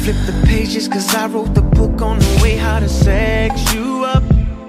flip the pages, cause I wrote the book on the way how to sex you up.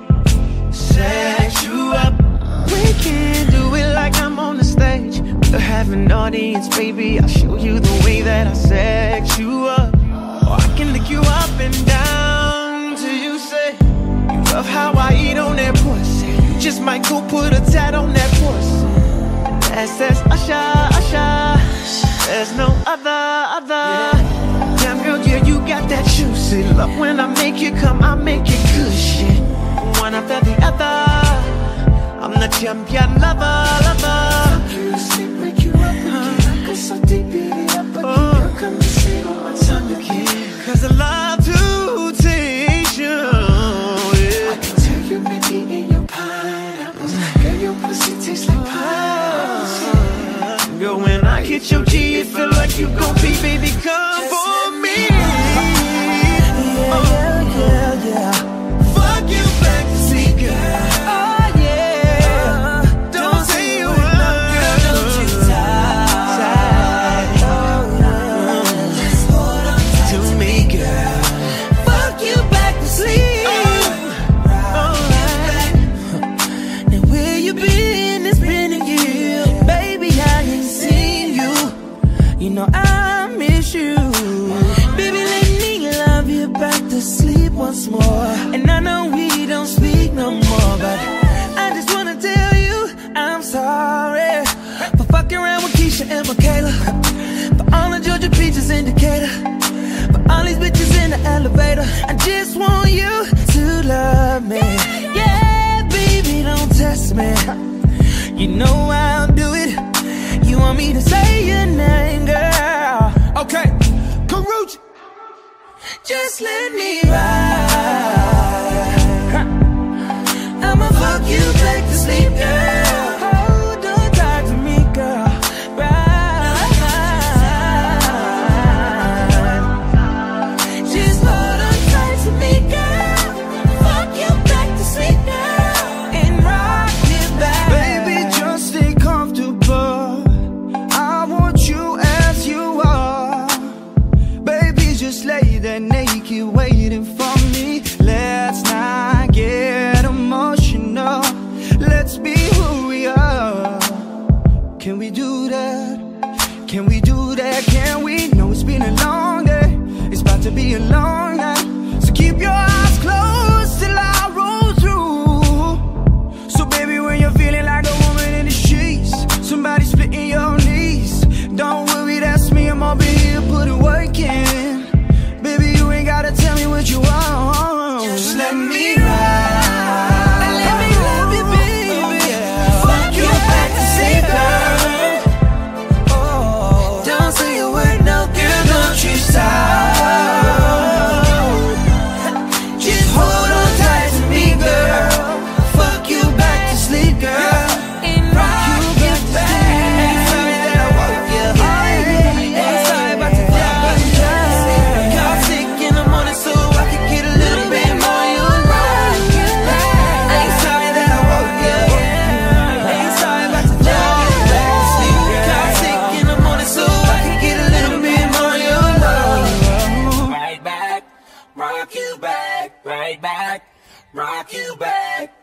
Sex you up. We can do it like I'm on the stage. We'll have an audience, baby. I'll show you the way that I sex you up. Or I can lick you up and down till you say you love how I eat on that pussy. You just might go put a tat on that pussy. That says Usher, Usher. There's no other. Damn girl, yeah, you got that juicy love. When I make you come, I make it good shit. One after the other. I'm the champion lover. Fuck you to sleep, wake you up again. I go so deep, beat it up again. Girl, come and sit on my tongue again. Cause I love to taste you, yeah. I can tell you maybe in your pineapples. Girl, your pussy tastes like pineapples. Girl, when I hit your G, it feel like you gon' be, baby, come for me. Yeah. Fuck you back to sleep, girl. Oh yeah. Don't say a word, girl, don't you sigh. Just hold on to me, girl. Fuck you back to sleep. Now where you been? It's been a year, baby. I ain't seen you. You know I miss you. Baby, let me love you back to sleep once more. And I know we don't speak no more, but I just wanna tell you I'm sorry for fucking around with Keisha and Michaela, for all the Georgia Peaches in Decatur, for all these bitches in the elevator. I just want you to love me. Yeah, baby, don't test me. You know I'll do it. You want me to say your name, girl? Okay, Karuchi. Just let me ride. I'ma fuck you back to sleep, girl. Hold on tight to me, girl. Ride. Just hold on tight to me, girl. Fuck you back to sleep, girl. And rock you back. Baby, just stay comfortable. I want you as you are. Baby, just lay there naked, waiting for me. Let's not get emotional. Let's be who we are. Can we do that? Can we do that? Can we? No, it's been a long day. It's about to be a long night. So keep your eyes closed till I roll through. So baby, when you're feeling like a woman in the sheets, somebody splitting your knees, don't worry, that's me. I'm over here putting work in. Baby, you ain't gotta tell me what you want. Just let me ride. Let me love you, baby. Fuck you back to sleep, girl. Oh, don't say a word, no, girl, don't you stop. Just hold on tight to me, girl. Fuck you back to sleep, girl. And rock you back. Ain't sorry that I woke you. Ain't sorry about to die. Got sick in the morning so I could get a little bit more you right. Ain't sorry that I woke you. Ain't sorry about to die. Got sick in the morning so I could get a little bit more you love. Right back, rock you back, right back, rock you back.